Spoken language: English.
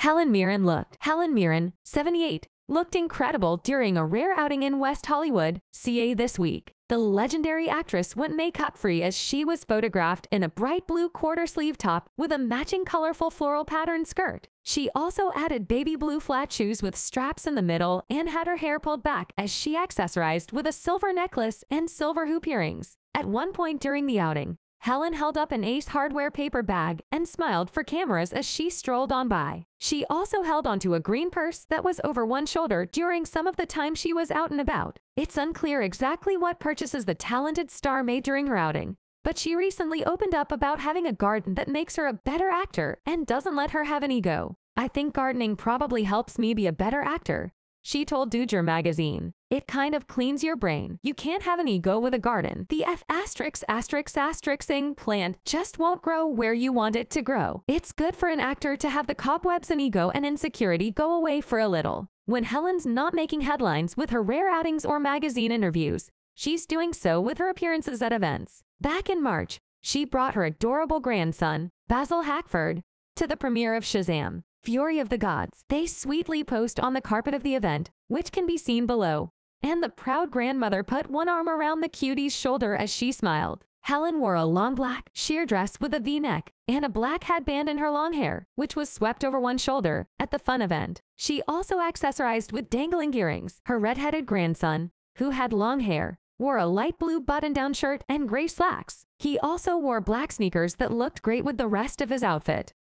Helen Mirren looked. Helen Mirren, 78, looked incredible during a rare outing in West Hollywood, CA this week. The legendary actress went makeup-free as she was photographed in a bright blue quarter-sleeve top with a matching colorful floral pattern skirt. She also added baby blue flat shoes with straps in the middle and had her hair pulled back as she accessorized with a silver necklace and silver hoop earrings. At one point during the outing, Helen held up an Ace Hardware paper bag and smiled for cameras as she strolled on by. She also held onto a green purse that was over one shoulder during some of the time she was out and about. It's unclear exactly what purchases the talented star made during her outing, but she recently opened up about having a garden that makes her a better actor and doesn't let her have an ego. "I think gardening probably helps me be a better actor," she told Doojer magazine. "It kind of cleans your brain. You can't have an ego with a garden. The ****ing plant just won't grow where you want it to grow. It's good for an actor to have the cobwebs and ego and insecurity go away for a little." When Helen's not making headlines with her rare outings or magazine interviews, she's doing so with her appearances at events. Back in March, she brought her adorable grandson, Basil Hackford, to the premiere of Shazam! Fury of the Gods. They sweetly posed on the carpet of the event, which can be seen below, and the proud grandmother put one arm around the cutie's shoulder as she smiled. Helen wore a long black sheer dress with a V-neck and a black headband in her long hair, which was swept over one shoulder at the fun event. She also accessorized with dangling earrings. Her red-headed grandson, who had long hair, wore a light blue button-down shirt and gray slacks. He also wore black sneakers that looked great with the rest of his outfit.